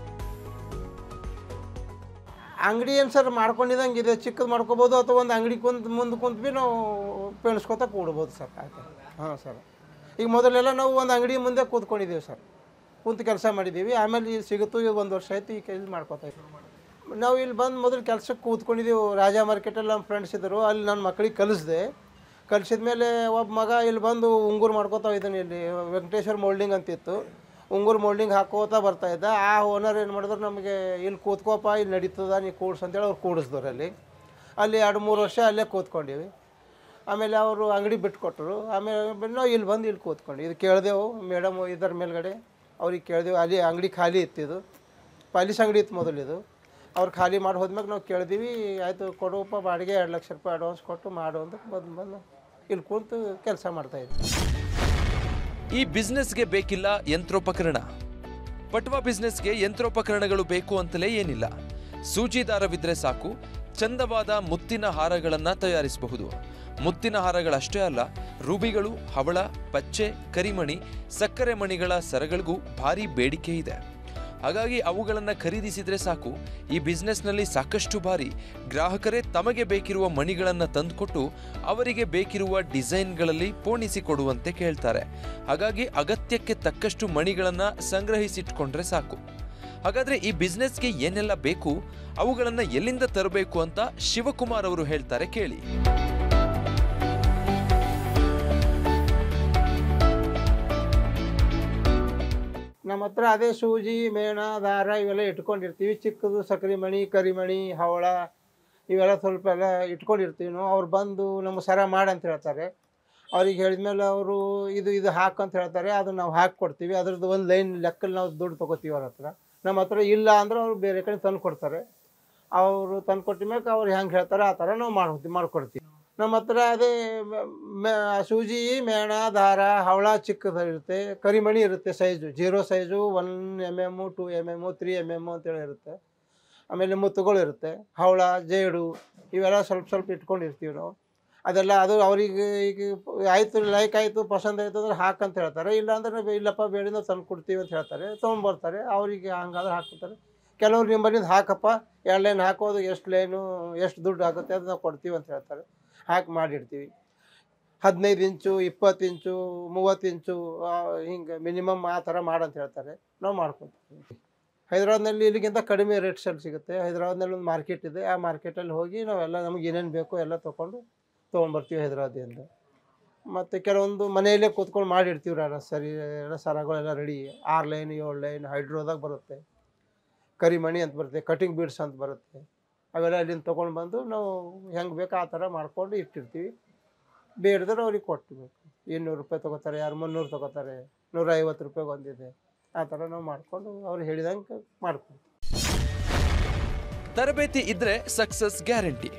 ಅಂಗಡಿ ಏನು ಸರ್ ಮಾಡ್ಕೊಂಡಿದ್ದಂಗೆ ಇದೆ, ಚಿಕ್ಕದು ಮಾಡ್ಕೋಬೋದು ಅಥವಾ ಒಂದು ಅಂಗಡಿ ಮುಂದೆ ಕುಂತು ಭೀ ನಾವು ಪೇಣಿಸ್ಕೊತಾ ಕೂಡ್ಬೋದು ಸರ್. ಆಯ್ತು. ಹಾಂ ಸರ್, ಈಗ ಮೊದಲೆಲ್ಲ ನಾವು ಒಂದು ಅಂಗಡಿ ಮುಂದೆ ಕೂತ್ಕೊಂಡಿದ್ದೀವಿ ಸರ್, ಕುಂತು ಕೆಲಸ ಮಾಡಿದ್ದೀವಿ. ಆಮೇಲೆ ಇಲ್ಲಿ ಸಿಗುತ್ತೋ ಈಗ 1 ವರ್ಷ ಆಯ್ತು ಈ ಕೆಲಸ ಮಾಡ್ಕೋತಾ ಇದ್ದೀವಿ. ನಾವು ಇಲ್ಲಿ ಬಂದು ಮೊದಲು ಕೆಲಸಕ್ಕೆ ಕೂತ್ಕೊಂಡಿದ್ದೀವಿ. ರಾಜ ಮಾರ್ಕೆಟಲ್ಲಿ ನಮ್ಮ ಫ್ರೆಂಡ್ಸ್ ಇದ್ದರು, ಅಲ್ಲಿ ನನ್ನ ಮಕ್ಕಳಿಗೆ ಕಲಿಸಿದ ಮೇಲೆ ಒಬ್ಬ ಮಗ ಇಲ್ಲಿ ಬಂದು ಉಂಗುರು ಮಾಡ್ಕೋತಾ ಇದ್ದಾನೆ. ಇಲ್ಲಿ ವೆಂಕಟೇಶ್ವರ ಮೋಲ್ಡಿಂಗ್ ಅಂತಿತ್ತು, ಉಂಗುರು ಮೋಲ್ಡಿಂಗ್ ಹಾಕೋತಾ ಬರ್ತಾಯಿದ್ದ. ಆ ಓನರ್ ಏನು ಮಾಡಿದ್ರು, ನಮಗೆ ಇಲ್ಲಿ ಕೂತ್ಕೋಪ, ಇಲ್ಲಿ ನಡೀತದ, ನೀ ಕೂಡ್ಸು ಅಂತೇಳಿ ಅವ್ರು ಕೂಡಿಸಿದ್ರು. ಅಲ್ಲಿ 2-3 ವರ್ಷ ಅಲ್ಲೇ ಕೂತ್ಕೊಂಡಿವಿ. ಆಮೇಲೆ ಅವರು ಅಂಗಡಿ ಬಿಟ್ಕೊಟ್ರು. ಆಮೇಲೆ ನಾವು ಇಲ್ಲಿ ಬಂದು ಇಲ್ಲಿ ಕೂತ್ಕೊಂಡು ಇದು ಕೇಳಿದೆವು ಮೇಡಮ್ ಇದರ ಮೇಲ್ಗಡೆ ಅವ್ರಿಗೆ ಕೇಳಿದೆವು. ಅಲ್ಲಿ ಅಂಗಡಿ ಖಾಲಿ ಇತ್ತಿದು, ಪಾಲಿಸ್ ಅಂಗಡಿ ಇತ್ತು ಮೊದಲಿದು. ಅವ್ರು ಖಾಲಿ ಮಾಡಿ ಹೋದ್ಮ್ಯಾಗ ನಾವು ಕೇಳಿದೀವಿ, ಆಯಿತು ಕೊಡುವಪ್ಪ ಬಾಡಿಗೆ 2 ಲಕ್ಷ ರೂಪಾಯಿ ಅಡ್ವಾನ್ಸ್ ಕೊಟ್ಟು ಮಾಡು ಅಂತ ಬಂದು ಇಲ್ಲಿ ಕೂತು ಕೆಲಸ ಮಾಡ್ತಾಯಿದ್ವಿ. ಈ ಬಿಸ್ನೆಸ್ಗೆ ಬೇಕಿಲ್ಲ ಯಂತ್ರೋಪಕರಣ. ಪಟ್ವಾ ಬಿಸ್ನೆಸ್ಗೆ ಯಂತ್ರೋಪಕರಣಗಳು ಬೇಕು ಅಂತಲೇ ಏನಿಲ್ಲ. ಸೂಜಿ ದಾರವಿದ್ರೆ ಸಾಕು, ಚಂದವಾದ ಮುತ್ತಿನ ಹಾರಗಳನ್ನು ತಯಾರಿಸಬಹುದು. ಮುತ್ತಿನ ಹಾರಗಳಷ್ಟೇ ಅಲ್ಲ, ರೂಬಿಗಳು, ಹವಳ, ಪಚ್ಚೆ, ಕರಿಮಣಿ, ಸಕ್ಕರೆ ಮಣಿಗಳ ಸರಗಳಿಗೂ ಭಾರಿ ಬೇಡಿಕೆ ಇದೆ. ಹಾಗಾಗಿ ಅವುಗಳನ್ನು ಖರೀದಿಸಿದ್ರೆ ಸಾಕು, ಈ ಬಿಸ್ನೆಸ್ನಲ್ಲಿ ಸಾಕಷ್ಟು ಬಾರಿ ಗ್ರಾಹಕರೇ ತಮಗೆ ಬೇಕಿರುವ ಮಣಿಗಳನ್ನು ತಂದುಕೊಟ್ಟು ಅವರಿಗೆ ಬೇಕಿರುವ ಡಿಸೈನ್ಗಳಲ್ಲಿ ಪೋಣಿಸಿಕೊಡುವಂತೆ ಕೇಳ್ತಾರೆ. ಹಾಗಾಗಿ ಅಗತ್ಯಕ್ಕೆ ತಕ್ಕಷ್ಟು ಮಣಿಗಳನ್ನು ಸಂಗ್ರಹಿಸಿಟ್ಕೊಂಡ್ರೆ ಸಾಕು. ಹಾಗಾದ್ರೆ ಈ ಬಿಸ್ನೆಸ್ಗೆ ಏನೆಲ್ಲ ಬೇಕು, ಅವುಗಳನ್ನು ಎಲ್ಲಿಂದ ತರಬೇಕು ಅಂತ ಶಿವಕುಮಾರ್ ಅವರು ಹೇಳ್ತಾರೆ, ಕೇಳಿ. ನಮ್ಮ ಹತ್ರ ಅದೇ ಸೂಜಿ, ಮೇಣ, ದಾರ ಇವೆಲ್ಲ ಇಟ್ಕೊಂಡಿರ್ತೀವಿ. ಚಿಕ್ಕದು ಸಕ್ಕರೆ ಮಣಿ, ಕರಿಮಣಿ, ಹವಳ ಇವೆಲ್ಲ ಸ್ವಲ್ಪ ಎಲ್ಲ ಇಟ್ಕೊಂಡಿರ್ತೀವಿ ನಾವು. ಅವ್ರು ಬಂದು ನಮಗೆ ಸರ ಮಾಡಿ ಅಂತ ಹೇಳ್ತಾರೆ. ಅವ್ರಿಗೆ ಹೇಳಿದ್ಮೇಲೆ ಅವರು ಇದು ಹಾಕಂತ ಹೇಳ್ತಾರೆ, ಅದು ನಾವು ಹಾಕಿಕೊಡ್ತೀವಿ. ಅದ್ರದ್ದು ಒಂದು ಲೈನ್ ಲೆಕ್ಕಲ್ಲಿ ನಾವು ದುಡ್ಡು ತೊಗೋತೀವಿ ಅವ್ರ ಹತ್ರ. ನಮ್ಮ ಹತ್ರ ಇಲ್ಲ ಅಂದ್ರೆ ಅವ್ರು ಬೇರೆ ಕಡೆ ತಂದು ಕೊಡ್ತಾರೆ. ಅವರು ತಂದು ಕೊಟ್ಟ ಮ್ಯಾಕೆ ಅವ್ರು ಹೆಂಗೆ ಹೇಳ್ತಾರೆ ಆ ಥರ ನಾವು ಮಾಡ್ಕೊಡ್ತೀವಿ. ನಮ್ಮ ಹತ್ರ ಅದೇ ಸೂಜಿ, ಮೇಣ, ದಾರ, ಹವಳ ಚಿಕ್ಕದು ಇರುತ್ತೆ, ಕರಿಮಣಿ ಇರುತ್ತೆ size 0 size, 1 mm, 2 mm, 3 mm ಅಂತೇಳಿ ಇರುತ್ತೆ. ಆಮೇಲೆ ಮುತ್ತುಗಳು ಇರುತ್ತೆ, ಹವಳ, ಜೇಡು ಇವೆಲ್ಲ ಸ್ವಲ್ಪ ಇಟ್ಕೊಂಡಿರ್ತೀವಿ ನಾವು. ಅದೆಲ್ಲ ಅದು ಅವ್ರಿಗೆ ಈಗ ಆಯಿತು, ಲೈಕ್ ಆಯಿತು, ಪಸಂದ್ ಆಯಿತು ಅಂದ್ರೆ ಹಾಕಂತ ಹೇಳ್ತಾರೆ. ಇಲ್ಲಾಂದ್ರೆ ಇಲ್ಲಪ್ಪ ಬೇಡಿನ ತಂದು ಕೊಡ್ತೀವಿ ಅಂತ ಹೇಳ್ತಾರೆ, ತೊಗೊಂಬರ್ತಾರೆ. ಅವ್ರಿಗೆ ಹಂಗಾದ್ರೆ ಹಾಕ್ತಾರೆ. ಕೆಲವ್ರು ನಿಮ್ಮಲ್ಲಿಂದ ಹಾಕಪ್ಪ 2 ಲೈನ್ ಹಾಕೋದು, ಎಷ್ಟು ಲೈನು ಎಷ್ಟು ದುಡ್ಡು ಆಗುತ್ತೆ ಅದು ನಾವು ಕೊಡ್ತೀವಿ ಅಂತ ಹೇಳ್ತಾರೆ. ಹಾಕಿ ಮಾಡಿಡ್ತೀವಿ. 15 ಇಂಚು, 20 ಇಂಚು, 30 ಇಂಚು ಹಿಂಗೆ ಮಿನಿಮಮ್ ಆ ಥರ ಮಾಡಂತ ಹೇಳ್ತಾರೆ, ನಾವು ಮಾಡ್ಕೊತೀವಿ. ಹೈದ್ರಾಬಾದ್ನಲ್ಲಿ ಇಲ್ಲಿಗಿಂತ ಕಡಿಮೆ ರೇಟ್ಸಲ್ಲಿ ಸಿಗುತ್ತೆ. ಹೈದ್ರಾಬಾದ್ನಲ್ಲಿ ಒಂದು ಮಾರ್ಕೆಟ್ ಇದೆ, ಆ ಮಾರ್ಕೆಟಲ್ಲಿ ಹೋಗಿ ನಾವೆಲ್ಲ ನಮಗೆ ಏನೇನು ಬೇಕೋ ಎಲ್ಲ ತೊಗೊಂಡ್ಬರ್ತೀವಿ ಹೈದ್ರಾಬಾದಿಂದ. ಮತ್ತು ಕೆಲವೊಂದು ಮನೆಯಲ್ಲೇ ಕೂತ್ಕೊಂಡು ಮಾಡಿಡ್ತೀವಿ. ಎಲ್ಲ ಸರಗಳೆಲ್ಲ ರೆಡಿ, 6 ಲೈನ್ 7 ಲೈನ್ ಹೈಡ್ರೋದಾಗ ಬರುತ್ತೆ. ಕರಿಮಣಿ ಅಂತ ಬರುತ್ತೆ, ಕಟಿಂಗ್ ಬೀಡ್ಸ್ ಅಂತ ಬರುತ್ತೆ. ಅವೆಲ್ಲ ಅಲ್ಲಿಂದ ತೊಗೊಂಡು ಬಂದು ನಾವು ಹೆಂಗೆ ಬೇಕು ಆ ಥರ ಮಾಡ್ಕೊಂಡು ಇಟ್ಟಿರ್ತೀವಿ. ಬೇಡಿದ್ರೆ ಅವ್ರಿಗೆ ಕೊಟ್ಟಬೇಕು. 200 ರೂಪಾಯಿ ತೊಗೋತಾರೆ, ಯಾರು 300 ತೊಗೋತಾರೆ, 150 ರೂಪಾಯಿಗೆ ಒಂದಿದೆ. ಆ ಥರ ನಾವು ಮಾಡಿಕೊಂಡು ಅವ್ರು ಹೇಳಿದಂಗೆ ಮಾಡ್ಕೊತೀವಿ. ತರಬೇತಿ ಇದ್ರೆ ಸಕ್ಸಸ್ ಗ್ಯಾರಂಟಿ.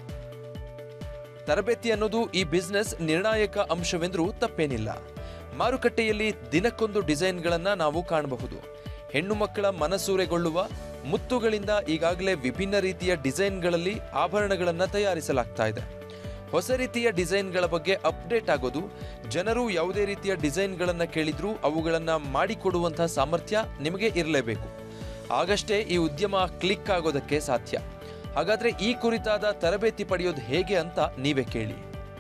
ತರಬೇತಿ ಅನ್ನೋದು ಈ ಬಿಸ್ನೆಸ್ ನಿರ್ಣಾಯಕ ಅಂಶವೆಂದ್ರೂ ತಪ್ಪೇನಿಲ್ಲ. ಮಾರುಕಟ್ಟೆಯಲ್ಲಿ ದಿನಕ್ಕೊಂದು ಡಿಸೈನ್ಗಳನ್ನು ನಾವು ಕಾಣಬಹುದು. ಹೆಣ್ಣು ಮಕ್ಕಳ ಮನಸೂರೆಗೊಳ್ಳುವ ಮುತ್ತುಗಳಿಂದ ಈಗಾಗಲೇ ವಿಭಿನ್ನ ರೀತಿಯ ಡಿಸೈನ್ಗಳಲ್ಲಿ ಆಭರಣಗಳನ್ನು ತಯಾರಿಸಲಾಗ್ತಾ ಇದೆ. ಹೊಸ ರೀತಿಯ ಡಿಸೈನ್ಗಳ ಬಗ್ಗೆ ಅಪ್ಡೇಟ್ ಆಗೋದು, ಜನರು ಯಾವುದೇ ರೀತಿಯ ಡಿಸೈನ್ಗಳನ್ನು ಕೇಳಿದ್ರೂ ಅವುಗಳನ್ನು ಮಾಡಿಕೊಡುವಂತಹ ಸಾಮರ್ಥ್ಯ ನಿಮಗೆ ಇರಲೇಬೇಕು. ಆಗಷ್ಟೇ ಈ ಉದ್ಯಮ ಕ್ಲಿಕ್ ಆಗೋದಕ್ಕೆ ಸಾಧ್ಯ. ಹಾಗಾದ್ರೆ ಈ ಕುರಿತಾದ ತರಬೇತಿ ಪಡೆಯೋದು ಹೇಗೆ ಅಂತ ನೀವೇ ಕೇಳಿ.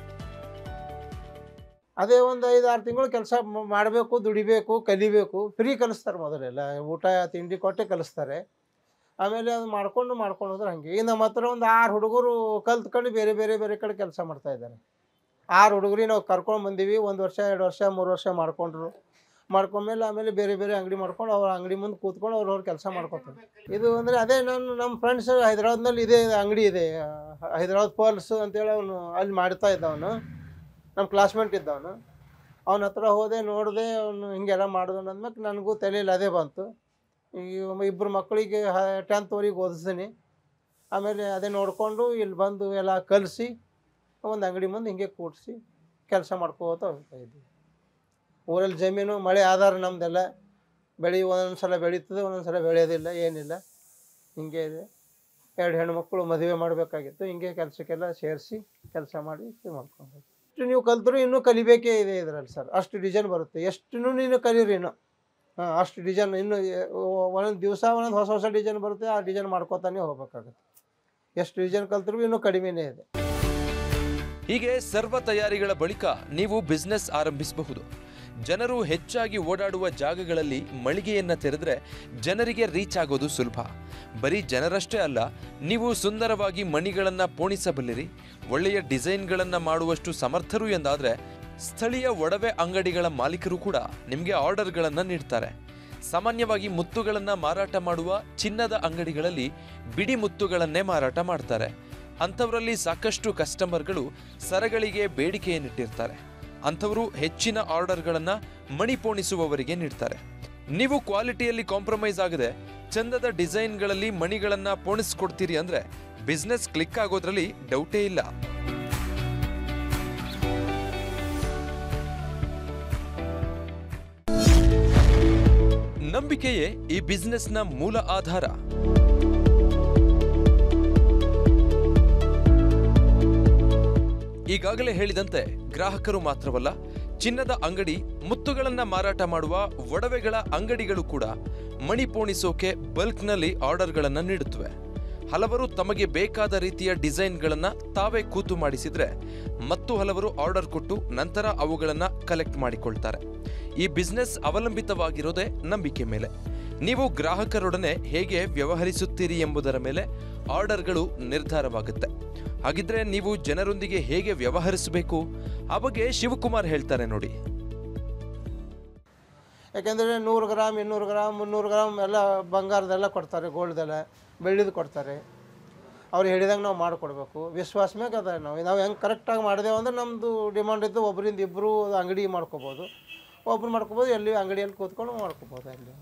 ಅದೇ ಒಂದು 5-6 ತಿಂಗಳು ಕೆಲಸ ಮಾಡಬೇಕು, ದುಡಿಬೇಕು, ಕಲಿಬೇಕು. ಫ್ರೀ ಕಲಿಸ್ತಾರೆ. ಮೊದಲೆಲ್ಲ ಊಟ ತಿಂಡಿ ಕೊಟ್ಟೆ ಕಲಿಸ್ತಾರೆ. ಆಮೇಲೆ ಅದು ಮಾಡ್ಕೊಂಡು ಹೋದ್ರೆ ಹಾಗೆ. ಈಗ ನಮ್ಮ ಹತ್ರ ಒಂದು 6 ಹುಡುಗರು ಕಲ್ತ್ಕೊಂಡು ಬೇರೆ ಕಡೆ ಕೆಲಸ ಮಾಡ್ತಾಯಿದ್ದಾರೆ. 6 ಹುಡುಗರಿಗೆ ನಾವು ಕರ್ಕೊಂಡು ಬಂದೀವಿ. 1 ವರ್ಷ 2 ವರ್ಷ 3 ವರ್ಷ ಮಾಡ್ಕೊಂಡ್ಮೇಲೆ ಆಮೇಲೆ ಬೇರೆ ಅಂಗಡಿ ಮಾಡ್ಕೊಂಡು ಅವ್ರ ಅಂಗಡಿ ಮುಂದೆ ಕೂತ್ಕೊಂಡು ಅವ್ರವ್ರ ಕೆಲಸ ಮಾಡ್ಕೊತಾರೆ. ಇದು ಅಂದರೆ ಅದೇ ನಮ್ಮ ಫ್ರೆಂಡ್ಸ್ ಹೈದ್ರಾಬಾದ್ನಲ್ಲಿ ಇದೇ ಅಂಗಡಿ ಇದೆ, ಹೈದ್ರಾಬಾದ್ ಪರ್ಲ್ಸ್ ಅಂತೇಳಿ. ಅವನು ಅಲ್ಲಿ ಮಾಡ್ತಾ ಇದ್ದವನು, ನಮ್ಮ ಕ್ಲಾಸ್ಮೇಟ್ ಇದ್ದವನು. ಅವನ ಹತ್ರ ಹೋದೆ, ನೋಡಿದೆ, ಅವನು ಹಿಂಗೆಲ್ಲ ಮಾಡಿದವನು ಅಂದ್ಮೇಲೆ ನನಗೂ ತಲೆಯಲ್ಲಿ ಅದೇ ಬಂತು. ಈಗ 2 ಮಕ್ಕಳಿಗೆ 10th ಓದಿಸ್ತೀನಿ. ಆಮೇಲೆ ಅದೇ ನೋಡಿಕೊಂಡು ಇಲ್ಲಿ ಬಂದು ಎಲ್ಲ ಕಲಿಸಿ ಒಂದು ಅಂಗಡಿ ಮುಂದೆ ಹಿಂಗೆ ಕೂಡಿಸಿ ಕೆಲಸ ಮಾಡ್ಕೋತ ಹೋಗ್ತಾ ಇದ್ವಿ. ಊರಲ್ಲಿ ಜಮೀನು ಮಳೆ ಆಧಾರ ನಮ್ಮದೆಲ್ಲ. ಒಂದೊಂದು ಸಲ ಬೆಳೀತದೆ, ಒಂದೊಂದು ಸಲ ಬೆಳೆಯೋದಿಲ್ಲ, ಏನಿಲ್ಲ, ಹಿಂಗೆ ಇದೆ. 2 ಹೆಣ್ಮಕ್ಳು ಮದುವೆ ಮಾಡಬೇಕಾಗಿತ್ತು. ಹಿಂಗೆ ಕೆಲಸಕ್ಕೆಲ್ಲ ಸೇರಿಸಿ ಕೆಲಸ ಮಾಡಿ ಮಾಡ್ಕೊಂಡು ಎಷ್ಟು ನೀವು ಕಲ್ತರೂ ಇನ್ನೂ ಕಲಿಬೇಕೇ ಇದೆ ಇದರಲ್ಲಿ ಸರ್. ಅಷ್ಟು ಡಿಸೈನ್ ಬರುತ್ತೆ, ಎಷ್ಟು ನೀನು ಕಲೀರಿ ಇನ್ನೂ. ಹಾಂ, ಅಷ್ಟು ಡಿಸೈನ್ ಇನ್ನೂ ಒಂದೊಂದು ದಿವಸ ಒಂದೊಂದು ಹೊಸ ಹೊಸ ಡಿಸೈನ್ ಬರುತ್ತೆ, ಆ ಡಿಸೈನ್ ಮಾಡ್ಕೋತಾನೆ ಹೋಗ್ಬೇಕಾಗುತ್ತೆ. ಎಷ್ಟು ಡಿಸೈನ್ ಕಲ್ತರೂ ಇನ್ನೂ ಕಡಿಮೆನೇ ಇದೆ. ಹೀಗೆ ಸರ್ವ ತಯಾರಿಗಳ ಬಳಿಕ ನೀವು ಬಿಸ್ನೆಸ್ ಆರಂಭಿಸಬಹುದು. ಜನರು ಹೆಚ್ಚಾಗಿ ಓಡಾಡುವ ಜಾಗಗಳಲ್ಲಿ ಮಳಿಗೆಯನ್ನ ತೆರೆದ್ರೆ ಜನರಿಗೆ ರೀಚ್ ಆಗೋದು ಸುಲಭ. ಬರೀ ಜನರಷ್ಟೇ ಅಲ್ಲ, ನೀವು ಸುಂದರವಾಗಿ ಮಣಿಗಳನ್ನ ಪೋಣಿಸಬಲ್ಲಿರಿ, ಒಳ್ಳೆಯ ಡಿಸೈನ್ಗಳನ್ನ ಮಾಡುವಷ್ಟು ಸಮರ್ಥರು ಎಂದಾದ್ರೆ ಸ್ಥಳೀಯ ಒಡವೆ ಅಂಗಡಿಗಳ ಮಾಲೀಕರು ಕೂಡ ನಿಮಗೆ ಆರ್ಡರ್ಗಳನ್ನು ನೀಡ್ತಾರೆ. ಸಾಮಾನ್ಯವಾಗಿ ಮುತ್ತುಗಳನ್ನು ಮಾರಾಟ ಮಾಡುವ ಚಿನ್ನದ ಅಂಗಡಿಗಳಲ್ಲಿ ಬಿಡಿ ಮುತ್ತುಗಳನ್ನೇ ಮಾರಾಟ ಮಾಡ್ತಾರೆ. ಅಂಥವರಲ್ಲಿ ಸಾಕಷ್ಟು ಕಸ್ಟಮರ್ಗಳು ಸರಗಳಿಗೆ ಬೇಡಿಕೆಯನ್ನಿಟ್ಟಿರ್ತಾರೆ. ಅಂಥವರು ಹೆಚ್ಚಿನ ಆರ್ಡರ್ಗಳನ್ನು ಮಣಿ ಪೋಣಿಸುವವರಿಗೆ ನೀಡ್ತಾರೆ. ನೀವು ಕ್ವಾಲಿಟಿಯಲ್ಲಿ ಕಾಂಪ್ರಮೈಸ್ ಆಗದೆ ಚಂದದ ಡಿಸೈನ್ಗಳಲ್ಲಿ ಮಣಿಗಳನ್ನು ಪೋಣಿಸ್ಕೊಡ್ತೀರಿ ಅಂದರೆ ಬಿಸ್ನೆಸ್ ಕ್ಲಿಕ್ ಆಗೋದ್ರಲ್ಲಿ ಡೌಟೇ ಇಲ್ಲ. ನಂಬಿಕೆಯೇ ಈ ಬಿಸ್ನೆಸ್ನ ಮೂಲ ಆಧಾರ. ಈಗಾಗಲೇ ಹೇಳಿದಂತೆ ಗ್ರಾಹಕರು ಮಾತ್ರವಲ್ಲ, ಚಿನ್ನದ ಅಂಗಡಿ, ಮುತ್ತುಗಳನ್ನ ಮಾರಾಟ ಮಾಡುವ ಒಡವೆಗಳ ಅಂಗಡಿಗಳು ಕೂಡ ಮಣಿ ಪೋಣಿಸೋಕೆ ಬಲ್ಕ್ನಲ್ಲಿ ಆರ್ಡರ್ಗಳನ್ನು ನೀಡುತ್ತವೆ. ಹಲವರು ತಮಗೆ ಬೇಕಾದ ರೀತಿಯ ಡಿಸೈನ್ಗಳನ್ನ ತಾವೇ ಕೂತು ಮಾಡಿಸಿದ್ರೆ ಮತ್ತು ಹಲವರು ಆರ್ಡರ್ ಕೊಟ್ಟು ನಂತರ ಅವುಗಳನ್ನು ಕಲೆಕ್ಟ್ ಮಾಡಿಕೊಳ್ತಾರೆ. ಈ ಬಿಸ್ನೆಸ್ ಅವಲಂಬಿತವಾಗಿರೋದೇ ನಂಬಿಕೆ ಮೇಲೆ. ನೀವು ಗ್ರಾಹಕರೊಡನೆ ಹೇಗೆ ವ್ಯವಹರಿಸುತ್ತೀರಿ ಎಂಬುದರ ಮೇಲೆ ಆರ್ಡರ್ಗಳು ನಿರ್ಧಾರವಾಗುತ್ತೆ. ಹಾಗಿದ್ರೆ ನೀವು ಜನರೊಂದಿಗೆ ಹೇಗೆ ವ್ಯವಹರಿಸಬೇಕು ಆ ಬಗ್ಗೆ ಶಿವಕುಮಾರ್ ಹೇಳ್ತಾರೆ ನೋಡಿ. ಯಾಕೆಂದರೆ 100 ಗ್ರಾಮ್ 200 ಗ್ರಾಮ್ 300 ಗ್ರಾಮ್ ಎಲ್ಲ ಬಂಗಾರದೆಲ್ಲ ಕೊಡ್ತಾರೆ, ಗೋಲ್ಡ್ದೆಲ್ಲ, ಬೆಳ್ಳಿದು ಕೊಡ್ತಾರೆ. ಅವ್ರು ಹೇಳಿದಂಗೆ ನಾವು ಮಾಡಿಕೊಡ್ಬೇಕು. ವಿಶ್ವಾಸ ಮ್ಯಾಗ ಅದ. ನಾವು ಹೆಂಗೆ ಕರೆಕ್ಟಾಗಿ ಮಾಡಿದೆವು ಅಂದ್ರೆ ನಮ್ಮದು ಡಿಮಾಂಡ್ ಇದ್ದು ಒಬ್ಬರಿಂದ ಇಬ್ಬರು ಅಂಗಡಿ ಮಾಡ್ಕೋಬೋದು, ಒಬ್ರು ಮಾಡ್ಕೋಬೋದು, ಎಲ್ಲಿ ಅಂಗಡಿಯಲ್ಲಿ ಕೂತ್ಕೊಂಡು ಮಾಡ್ಕೋಬೋದು ಅಲ್ಲಿ.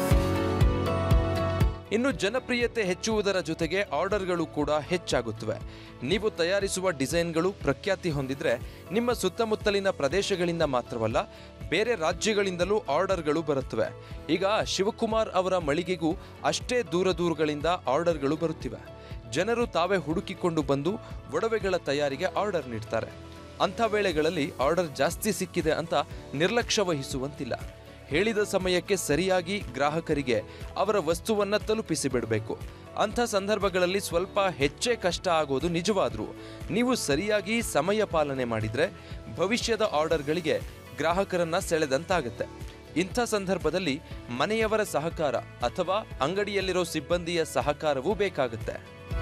ಇನ್ನು ಜನಪ್ರಿಯತೆ ಹೆಚ್ಚುವುದರ ಜೊತೆಗೆ ಆರ್ಡರ್ಗಳು ಕೂಡ ಹೆಚ್ಚಾಗುತ್ತವೆ. ನೀವು ತಯಾರಿಸುವ ಡಿಸೈನ್ಗಳು ಪ್ರಖ್ಯಾತಿ ಹೊಂದಿದ್ರೆ ನಿಮ್ಮ ಸುತ್ತಮುತ್ತಲಿನ ಪ್ರದೇಶಗಳಿಂದ ಮಾತ್ರವಲ್ಲ, ಬೇರೆ ರಾಜ್ಯಗಳಿಂದಲೂ ಆರ್ಡರ್ಗಳು ಬರುತ್ತವೆ. ಈಗ ಶಿವಕುಮಾರ್ ಅವರ ಮಳಿಗೆಗೂ ಅಷ್ಟೇ ದೂರಗಳಿಂದ ಆರ್ಡರ್ಗಳು ಬರುತ್ತಿವೆ. ಜನರು ತಾವೇ ಹುಡುಕಿಕೊಂಡು ಬಂದು ಒಡವೆಗಳ ತಯಾರಿಗೆ ಆರ್ಡರ್ ನೀಡ್ತಾರೆ. ಅಂಥ ವೇಳೆಗಳಲ್ಲಿ ಆರ್ಡರ್ ಜಾಸ್ತಿ ಸಿಕ್ಕಿದೆ ಅಂತ ನಿರ್ಲಕ್ಷ್ಯ ವಹಿಸುವಂತಿಲ್ಲ. ಹೇಳಿದ ಸಮಯಕ್ಕೆ ಸರಿಯಾಗಿ ಗ್ರಾಹಕರಿಗೆ ಅವರ ವಸ್ತುವನ್ನು ತಲುಪಿಸಿ ಬಿಡಬೇಕು. ಅಂಥ ಸಂದರ್ಭಗಳಲ್ಲಿ ಸ್ವಲ್ಪ ಹೆಚ್ಚೇ ಕಷ್ಟ ಆಗೋದು ನಿಜವಾದರೂ ನೀವು ಸರಿಯಾಗಿ ಸಮಯ ಪಾಲನೆ ಮಾಡಿದರೆ ಭವಿಷ್ಯದ ಆರ್ಡರ್ಗಳಿಗೆ ಗ್ರಾಹಕರನ್ನ ಸೆಳೆದಂತಾಗುತ್ತೆ. ಇಂಥ ಸಂದರ್ಭದಲ್ಲಿ ಮನೆಯವರ ಸಹಕಾರ ಅಥವಾ ಅಂಗಡಿಯಲ್ಲಿರೋ ಸಿಬ್ಬಂದಿಯ ಸಹಕಾರವೂ ಬೇಕಾಗುತ್ತೆ.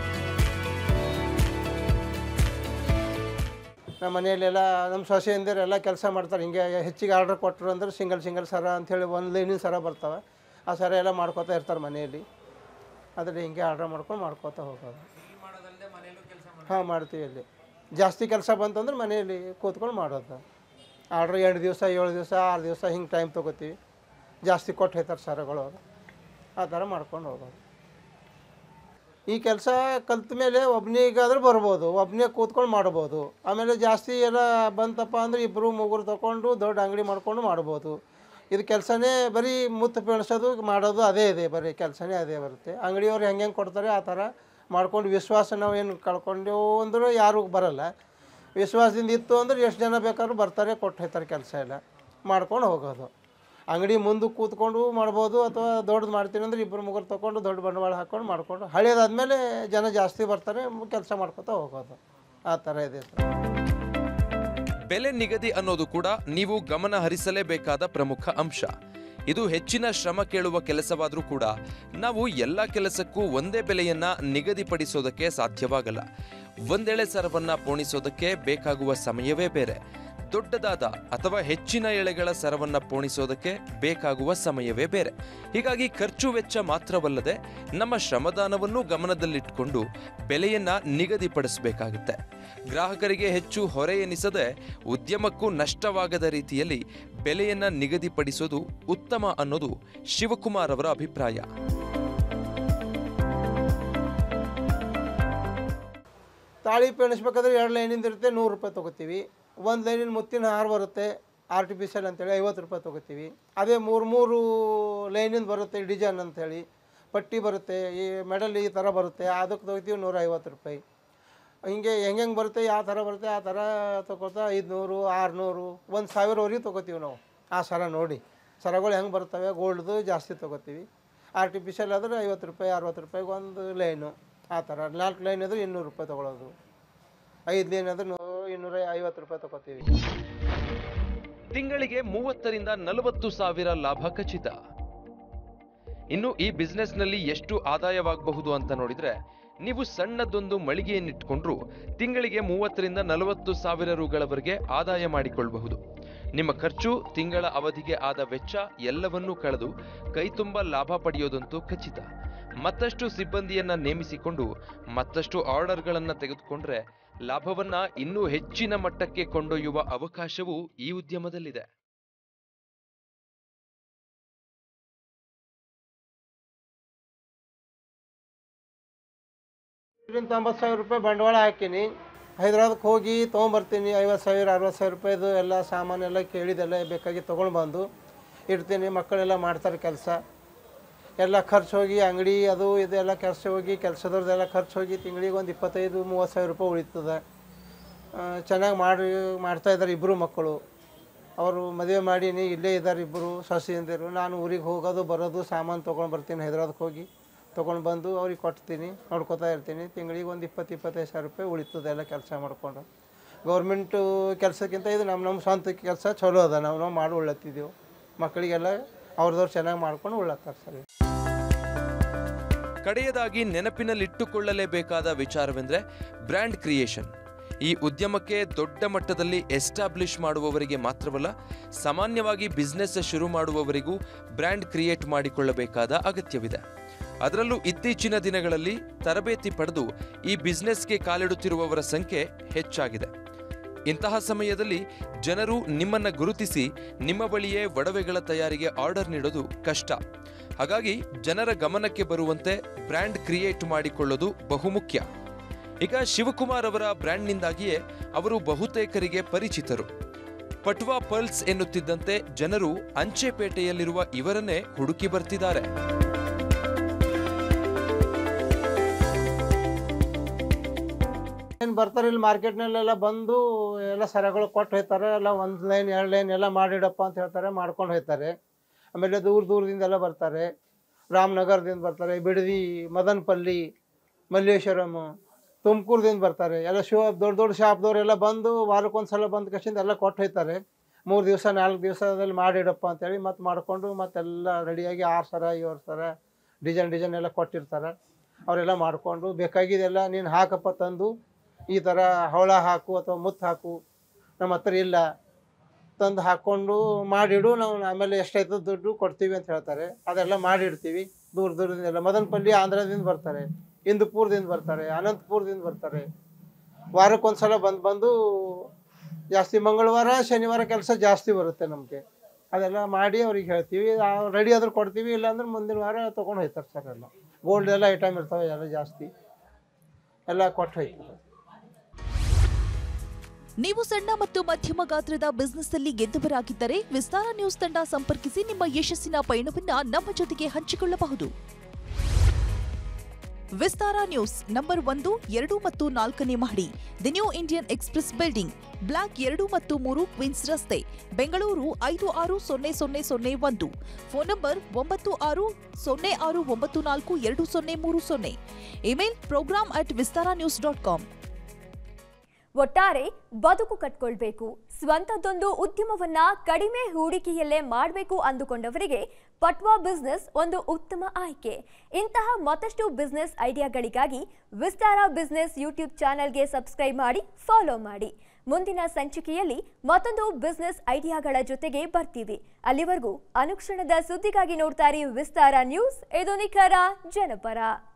ನಮ್ಮ ಮನೆಯಲ್ಲೆಲ್ಲ ನಮ್ಮ ಸೊಸೆಯಂದಿರೆಲ್ಲ ಕೆಲಸ ಮಾಡ್ತಾರೆ. ಹಿಂಗೆ ಹೆಚ್ಚಿಗೆ ಆರ್ಡ್ರ್ ಕೊಟ್ಟರು ಅಂದ್ರೆ ಸಿಂಗಲ್ ಸರ ಅಂಥೇಳಿ ಒಂದು ಲೈನಿನ ಸರ ಬರ್ತವೆ. ಆ ಸರ ಎಲ್ಲ ಮಾಡ್ಕೋತಾ ಇರ್ತಾರೆ ಮನೆಯಲ್ಲಿ. ಆದರೆ ಹಿಂಗೆ ಆರ್ಡ್ರ್ ಮಾಡ್ಕೋತಾ ಹೋಗೋದು. ಹಾಂ, ಮಾಡ್ತೀವಿ. ಅಲ್ಲಿ ಜಾಸ್ತಿ ಕೆಲಸ ಬಂತಂದ್ರೆ ಮನೆಯಲ್ಲಿ ಕೂತ್ಕೊಂಡು ಮಾಡೋದು. ಆರ್ಡ್ರ್ 2 ದಿವಸ 7 ದಿವಸ 6 ದಿವಸ ಹಿಂಗೆ ಟೈಮ್ ತೊಗೋತೀವಿ. ಜಾಸ್ತಿ ಕೊಟ್ಟು ಹೋಯ್ತಾರೆ ಸರಗಳು, ಆ ಥರ ಮಾಡ್ಕೊಂಡು ಹೋಗೋದು. ಈ ಕೆಲಸ ಕಲ್ತ ಮೇಲೆ ಒಬ್ಬನಿಗಾದ್ರೆ ಬರ್ಬೋದು, ಒಬ್ಬನೇ ಕೂತ್ಕೊಂಡು ಮಾಡ್ಬೋದು. ಆಮೇಲೆ ಜಾಸ್ತಿ ಎಲ್ಲ ಬಂತಪ್ಪ ಅಂದರೆ 2-3 ತೊಗೊಂಡು ದೊಡ್ಡ ಅಂಗಡಿ ಮಾಡ್ಕೊಂಡು ಮಾಡ್ಬೋದು. ಇದು ಕೆಲಸನೇ ಬರೀ ಮುತ್ತು ಪೆಣಿಸೋದು ಮಾಡೋದು ಅದೇ ಇದೆ, ಬರೀ ಕೆಲಸನೇ ಅದೇ ಬರುತ್ತೆ. ಅಂಗಡಿಯವ್ರು ಹೆಂಗೆ ಕೊಡ್ತಾರೆ ಆ ಥರ ಮಾಡ್ಕೊಂಡು ವಿಶ್ವಾಸ ನಾವು ಏನು ಕಳ್ಕೊಂಡೆವು ಅಂದ್ರೆ ಯಾರೂ ಬರಲ್ಲ. ವಿಶ್ವಾಸದಿಂದ ಇತ್ತು ಅಂದ್ರೆ ಎಷ್ಟು ಜನ ಬೇಕಾದ್ರೂ ಬರ್ತಾರೆ, ಕೊಟ್ಟು ಹೋಗ್ತಾರೆ. ಕೆಲಸ ಎಲ್ಲ ಮಾಡ್ಕೊಂಡು ಹೋಗೋದು. ಅಂಗಡಿ ಮುಂದೆ ಕೂತ್ಕೊಂಡು ಮಾಡ್ಬೋದು, ಅಥವಾ ದೊಡ್ಡದು ಮಾಡ್ತೀನಿ ಅಂದ್ರೆ 2-3 ತೊಗೊಂಡು ದೊಡ್ಡ ಬಂಡವಾಳ ಹಾಕ್ಕೊಂಡು ಮಾಡ್ಕೊಂಡು ಹಳೇದಾದ್ಮೇಲೆ ಜನ ಜಾಸ್ತಿ ಬರ್ತಾರೆ, ಕೆಲಸ ಮಾಡ್ಕೊತಾ ಹೋಗೋದು. ಆ ಥರ ಇದೆ. ಬೆಲೆ ನಿಗದಿ ಅನ್ನೋದು ಕೂಡ ನೀವು ಗಮನ ಹರಿಸಲೇಬೇಕಾದ ಪ್ರಮುಖ ಅಂಶ. ಇದು ಹೆಚ್ಚಿನ ಶ್ರಮ ಕೇಳುವ ಕೆಲಸವಾದರೂ ಕೂಡ ನಾವು ಎಲ್ಲ ಕೆಲಸಕ್ಕೂ ಒಂದೇ ಬೆಲೆಯನ್ನ ನಿಗದಿಪಡಿಸೋದಕ್ಕೆ ಸಾಧ್ಯವಾಗಲ್ಲ. ಒಂದೆಳೆ ಸರವನ್ನ ಪೋಣಿಸೋದಕ್ಕೆ ಬೇಕಾಗುವ ಸಮಯವೇ ಬೇರೆ. ದೊಡ್ಡದಾದ ಅಥವಾ ಹೆಚ್ಚಿನ ಎಳೆಗಳ ಸರವನ್ನ ಪೋಣಿಸೋದಕ್ಕೆ ಬೇಕಾಗುವ ಸಮಯವೇ ಬೇರೆ. ಹೀಗಾಗಿ ಖರ್ಚು ವೆಚ್ಚ ಮಾತ್ರವಲ್ಲದೆ ನಮ್ಮ ಶ್ರಮದಾನವನ್ನು ಗಮನದಲ್ಲಿಟ್ಟುಕೊಂಡು ಬೆಲೆಯನ್ನ ನಿಗದಿಪಡಿಸಬೇಕಾಗುತ್ತೆ. ಗ್ರಾಹಕರಿಗೆ ಹೆಚ್ಚು ಹೊರೆ ಎನಿಸದೆ ಉದ್ಯಮಕ್ಕೂ ನಷ್ಟವಾಗದ ರೀತಿಯಲ್ಲಿ ಬೆಲೆಯನ್ನ ನಿಗದಿಪಡಿಸೋದು ಉತ್ತಮ ಅನ್ನೋದು ಶಿವಕುಮಾರ್ ಅವರ ಅಭಿಪ್ರಾಯ. ತಾಳಿ ಪೆಣಿಸ್ಬೇಕಾದ್ರೆ 2 ಲೈನಿಂದ ಇರುತ್ತೆ, 100 ರೂಪಾಯಿ ತೊಗೋತೀವಿ. 1 ಲೈನಿನ ಮುತ್ತಿನ ಹಾರ ಬರುತ್ತೆ ಆರ್ಟಿಫಿಷಿಯಲ್ ಅಂತೇಳಿ 50 ರೂಪಾಯಿ ತೊಗೋತೀವಿ. ಅದೇ 3 ಲೈನಿಂದ ಬರುತ್ತೆ ಡಿಸೈನ್ ಅಂಥೇಳಿ, ಪಟ್ಟಿ ಬರುತ್ತೆ, ಈ ಮೆಡಲ್ ಈ ಥರ ಬರುತ್ತೆ, ಅದಕ್ಕೆ ತೊಗೋತೀವಿ 150 ರೂಪಾಯಿ. ಹಿಂಗೆ ಹೆಂಗೆ ಬರುತ್ತೆ ಯಾವ ಥರ ಬರುತ್ತೆ ಆ ಥರ ತೊಗೋತಾ 500 600 1000ವರೆಗೆ ತೊಗೋತೀವಿ ನಾವು ಆ ಸರ ನೋಡಿ. ಸರಗಳು ಹೆಂಗೆ ಬರ್ತವೆ ಗೋಲ್ಡ್ದು ಜಾಸ್ತಿ ತೊಗೋತೀವಿ. ಆರ್ಟಿಫಿಷಿಯಲ್ ಆದರೆ 50 ರೂಪಾಯಿ 60 ರೂಪಾಯಿಗೆ ಒಂದು ಲೈನು ಆ ಥರ. 4 ಲೈನ್ ಇದ್ರೆ 200 ರೂಪಾಯಿ ತೊಗೊಳೋದು. 5 ಲೈನ್ ಆದರೆ 250 ರೂಪಾಯಿ ತೊಗೋತೀವಿ. ತಿಂಗಳಿಗೆ 30ರಿಂದ 40 ಸಾವಿರ ಲಾಭ ಖಚಿತ. ಇನ್ನು ಈ ಬಿಸ್ನೆಸ್ನಲ್ಲಿ ಎಷ್ಟು ಆದಾಯವಾಗಬಹುದು ಅಂತ ನೋಡಿದ್ರೆ, ನೀವು ಸಣ್ಣದೊಂದು ಮಳಿಗೆಯನ್ನಿಟ್ಕೊಂಡ್ರು ತಿಂಗಳಿಗೆ 30ರಿಂದ 40 ಸಾವಿರ ರೂಗಳವರೆಗೆ ಆದಾಯ ಮಾಡಿಕೊಳ್ಳಬಹುದು. ನಿಮ್ಮ ಖರ್ಚು, ತಿಂಗಳ ಅವಧಿಗೆ ಆದ ವೆಚ್ಚ ಎಲ್ಲವನ್ನೂ ಕಳೆದು ಕೈತುಂಬ ಲಾಭ ಪಡೆಯೋದಂತೂ ಖಚಿತ. ಮತ್ತಷ್ಟು ಸಿಬ್ಬಂದಿಯನ್ನ ನೇಮಿಸಿಕೊಂಡು ಮತ್ತಷ್ಟು ಆರ್ಡರ್ಗಳನ್ನು ತೆಗೆದುಕೊಂಡ್ರೆ ಲಾಭವನ್ನ ಇನ್ನೂ ಹೆಚ್ಚಿನ ಮಟ್ಟಕ್ಕೆ ಕೊಂಡೊಯ್ಯುವ ಅವಕಾಶವೂ ಈ ಉದ್ಯಮದಲ್ಲಿದೆ. 90,000 ರೂಪಾಯಿ ಬಂಡವಾಳ ಹಾಕೀನಿ. ಹೈದ್ರಾಬಾದ್ಗೆ ಹೋಗಿ ತೊಗೊಂಬರ್ತೀನಿ. 50,000 60,000 ರೂಪಾಯಿದು ಎಲ್ಲ ಸಾಮಾನೆಲ್ಲ ಕೇಳಿದೆಲ್ಲ ಬೇಕಾಗಿ ತೊಗೊಂಡು ಬಂದು ಇಡ್ತೀನಿ. ಮಕ್ಕಳೆಲ್ಲ ಮಾಡ್ತಾರೆ ಕೆಲಸ. ಎಲ್ಲ ಖರ್ಚು ಹೋಗಿ ಅಂಗಡಿ ಅದು ಇದೆಲ್ಲ ಖರ್ಚು ಹೋಗಿ ಕೆಲಸದವ್ರದ್ದೆಲ್ಲ ಖರ್ಚು ಹೋಗಿ ತಿಂಗಳಿಗೆ ಒಂದು 25-30,000 ರೂಪಾಯಿ ಉಳಿತದೆ. ಚೆನ್ನಾಗಿ ಮಾಡ್ತಾಯಿದ್ದಾರೆ. ಇಬ್ಬರು ಮಕ್ಕಳು ಅವರು ಮದುವೆ ಮಾಡೀನಿ. ಇಲ್ಲೇ ಇದ್ದಾರೆ ಇಬ್ಬರು ಸೊಸೆಯಂದಿರು. ನಾನು ಊರಿಗೆ ಹೋಗೋದು ಬರೋದು ಸಾಮಾನು ತೊಗೊಂಡು ಬರ್ತೀನಿ. ಹೈದ್ರಾಬಾದ್ಗೆ ಹೋಗಿ ತೊಗೊಂಡು ಬಂದು ಅವ್ರಿಗೆ ಕೊಡ್ತೀನಿ, ನೋಡ್ಕೊತಾ ಇರ್ತೀನಿ. ತಿಂಗಳಿಗೆ ಒಂದು 20-25,000 ರೂಪಾಯಿ ಉಳಿತದೆ ಎಲ್ಲ ಕೆಲಸ ಮಾಡಿಕೊಂಡು. ಗೌರ್ಮೆಂಟು ಕೆಲಸಕ್ಕಿಂತ ಇದು ನಮ್ಮ ಸ್ವಂತ ಕೆಲಸ ಚಲೋ ಅದ. ನಾವು ಮಾಡಿ ಉಳ್ಳತ್ತಿದ್ದೀವಿ. ಮಕ್ಕಳಿಗೆಲ್ಲ ಅವ್ರದವ್ರು ಚೆನ್ನಾಗಿ ಮಾಡ್ಕೊಂಡು ಉಳ್ಳತ್ತಾರೆ ಸರ್. ಕಡೆಯದಾಗಿ ನೆನಪಿನಲ್ಲಿಟ್ಟುಕೊಳ್ಳಲೇಬೇಕಾದ ವಿಚಾರವೆಂದರೆ ಬ್ರ್ಯಾಂಡ್ ಕ್ರಿಯೇಷನ್. ಈ ಉದ್ಯಮಕ್ಕೆ ದೊಡ್ಡ ಮಟ್ಟದಲ್ಲಿ ಎಸ್ಟಾಬ್ಲಿಷ್ ಮಾಡುವವರಿಗೆ ಮಾತ್ರವಲ್ಲ, ಸಾಮಾನ್ಯವಾಗಿ ಬಿಸ್ನೆಸ್ ಶುರು ಮಾಡುವವರಿಗೂ ಬ್ರ್ಯಾಂಡ್ ಕ್ರಿಯೇಟ್ ಮಾಡಿಕೊಳ್ಳಬೇಕಾದ ಅಗತ್ಯವಿದೆ. ಅದರಲ್ಲೂ ಇತ್ತೀಚಿನ ದಿನಗಳಲ್ಲಿ ತರಬೇತಿ ಪಡೆದು ಈ ಬಿಸ್ನೆಸ್ಗೆ ಕಾಲಿಡುತ್ತಿರುವವರ ಸಂಖ್ಯೆ ಹೆಚ್ಚಾಗಿದೆ. ಇಂತಹ ಸಮಯದಲ್ಲಿ ಜನರು ನಿಮ್ಮನ್ನ ಗುರುತಿಸಿ ನಿಮ್ಮ ಬಳಿಯೇ ಒಡವೆಗಳ ತಯಾರಿಗೆ ಆರ್ಡರ್ ನೀಡೋದು ಕಷ್ಟ. ಹಾಗಾಗಿ ಜನರ ಗಮನಕ್ಕೆ ಬರುವಂತೆ ಬ್ರ್ಯಾಂಡ್ ಕ್ರಿಯೇಟ್ ಮಾಡಿಕೊಳ್ಳೋದು ಬಹುಮುಖ್ಯ. ಈಗ ಶಿವಕುಮಾರ್ ಅವರ ಬ್ರ್ಯಾಂಡ್ನಿಂದಾಗಿಯೇ ಅವರು ಬಹುತೇಕರಿಗೆ ಪರಿಚಿತರು. ಪಟ್ವಾ ಪರ್ಲ್ಸ್ ಎನ್ನುತ್ತಿದ್ದಂತೆ ಜನರು ಅಂಚೆಪೇಟೆಯಲ್ಲಿರುವ ಇವರನ್ನೇ ಹುಡುಕಿ ಬರ್ತಿದ್ದಾರೆ. ಏನು ಬರ್ತಾರೆ ಇಲ್ಲಿ ಮಾರ್ಕೆಟ್ನಲ್ಲೆಲ್ಲ ಬಂದು ಎಲ್ಲ ಸರಗಳು ಕೊಟ್ಟು ಹೋಗ್ತಾರೆ. ಎಲ್ಲ 1 ಲೈನ್ 2 ಲೈನ್ ಎಲ್ಲ ಮಾಡಿಡಪ್ಪ ಅಂತ ಹೇಳ್ತಾರೆ, ಮಾಡ್ಕೊಂಡು ಹೋಗ್ತಾರೆ. ಆಮೇಲೆ ದೂರದಿಂದೆಲ್ಲ ಬರ್ತಾರೆ. ರಾಮನಗರದಿಂದ ಬರ್ತಾರೆ, ಬಿಡದಿ, ಮದನಪಲ್ಲಿ, ಮಲ್ಲೇಶ್ವರಂ, ತುಮಕೂರದಿಂದ ಬರ್ತಾರೆ. ಎಲ್ಲ ದೊಡ್ಡ ಶಾಪ್ದವರೆಲ್ಲ ಬಂದು ವಾರಕ್ಕೊಂದು ಸಲ ಬಂದು ಕಷ್ಟಿಂದ ಎಲ್ಲ ಕೊಟ್ಟು ಹೋಗ್ತಾರೆ. 3 ದಿವಸ 4 ದಿವಸದಲ್ಲಿ ಮಾಡಿಡಪ್ಪ ಅಂತೇಳಿ ಮತ್ತೆ ಮಾಡಿಕೊಂಡು ಮತ್ತೆಲ್ಲ ರೆಡಿಯಾಗಿ 6 ಸರ 7 ಸರ ಡಿಸೈನ್ ಎಲ್ಲ ಕೊಟ್ಟಿರ್ತಾರೆ. ಅವರೆಲ್ಲ ಮಾಡಿಕೊಂಡು ಬೇಕಾಗಿದೆಲ್ಲ ನೀನು ಹಾಕಪ್ಪ ತಂದು ಈ ಥರ ಹವಳ ಹಾಕು ಅಥವಾ ಮುತ್ತು ಹಾಕು, ನಮ್ಮ ಹತ್ರ ಇಲ್ಲ, ತಂದು ಹಾಕ್ಕೊಂಡು ಮಾಡಿಡು, ನಾವು ಆಮೇಲೆ ಎಷ್ಟಾಯ್ತದ ದುಡ್ಡು ಕೊಡ್ತೀವಿ ಅಂತ ಹೇಳ್ತಾರೆ. ಅದೆಲ್ಲ ಮಾಡಿಡ್ತೀವಿ. ದೂರದಿಂದೆಲ್ಲ ಮದನಪಲ್ಲಿ ಆಂಧ್ರದಿಂದ ಬರ್ತಾರೆ, ಇಂದುಪುರದಿಂದ ಬರ್ತಾರೆ, ಅನಂತಪುರದಿಂದ ಬರ್ತಾರೆ. ವಾರಕ್ಕೊಂದು ಸಲ ಬಂದು ಜಾಸ್ತಿ ಮಂಗಳವಾರ ಶನಿವಾರ ಕೆಲಸ ಜಾಸ್ತಿ ಬರುತ್ತೆ ನಮಗೆ. ಅದೆಲ್ಲ ಮಾಡಿ ಅವ್ರಿಗೆ ಹೇಳ್ತೀವಿ, ರೆಡಿ ಆದ್ರೆ ಕೊಡ್ತೀವಿ, ಇಲ್ಲಾಂದ್ರೆ ಮುಂದಿನ ವಾರ ತೊಗೊಂಡು ಹೋಗ್ತಾರೆ ಸರ್. ಎಲ್ಲ ಗೋಲ್ಡ್ ಎಲ್ಲ ಐಟಮ್ ಇರ್ತವೆ, ಎಲ್ಲ ಜಾಸ್ತಿ ಎಲ್ಲ ಕೊಟ್ಟು ಹೋಗ್ತಾರೆ. ನೀವು ಸಣ್ಣ ಮತ್ತು ಮಧ್ಯಮ ಗಾತ್ರದ ಬಿಸ್ನೆಸ್ ಅಲ್ಲಿ ಗೆದ್ದವರಾಗಿದ್ದರೆ ವಿಸ್ತಾರ ನ್ಯೂಸ್ ತಂಡ ಸಂಪರ್ಕಿಸಿ ನಿಮ್ಮ ಯಶಸ್ಸಿನ ಪಯಣವನ್ನ ನಮ್ಮ ಜೊತೆಗೆ ಹಂಚಿಕೊಳ್ಳಬಹುದು. ವಿಸ್ತಾರ ನ್ಯೂಸ್ ನಂಬರ್ 1, 2 ಮತ್ತು 4ನೇ ಮಹಡಿ, the new Indian express building, block 2 ಮತ್ತು 3, ಕ್ವೀನ್ಸ್ ರಸ್ತೆ, Bengaluru 560001. Phone number 9606942030. Email program@vistaranews.com. ಒಟ್ಟಾರೆ ಬದುಕು ಕಟ್ಕೊಳ್ಬೇಕು, ಸ್ವಂತದೊಂದು ಉದ್ಯಮವನ್ನ ಕಡಿಮೆ ಹೂಡಿಕೆಯಲ್ಲೇ ಮಾಡಬೇಕು ಅಂದುಕೊಂಡವರಿಗೆ ಪಟ್ವಾ ಬಿಸ್ನೆಸ್ ಒಂದು ಉತ್ತಮ ಆಯ್ಕೆ. ಇಂತಹ ಮತ್ತಷ್ಟು ಬಿಸ್ನೆಸ್ ಐಡಿಯಾಗಳಿಗಾಗಿ ವಿಸ್ತಾರ ಬಿಸ್ನೆಸ್ ಯೂಟ್ಯೂಬ್ ಚಾನೆಲ್ಗೆ ಸಬ್ಸ್ಕ್ರೈಬ್ ಮಾಡಿ, ಫಾಲೋ ಮಾಡಿ. ಮುಂದಿನ ಸಂಚಿಕೆಯಲ್ಲಿ ಮತ್ತೊಂದು ಬಿಸ್ನೆಸ್ ಐಡಿಯಾಗಳ ಜೊತೆಗೆ ಬರ್ತೀವಿ. ಅಲ್ಲಿವರೆಗೂ ಅನುಕ್ಷಣದ ಸುದ್ದಿಗಾಗಿ ನೋಡ್ತಾ ಇರಿ ವಿಸ್ತಾರ ನ್ಯೂಸ್. ಇದು ನಿಖರ ಜನಪರ.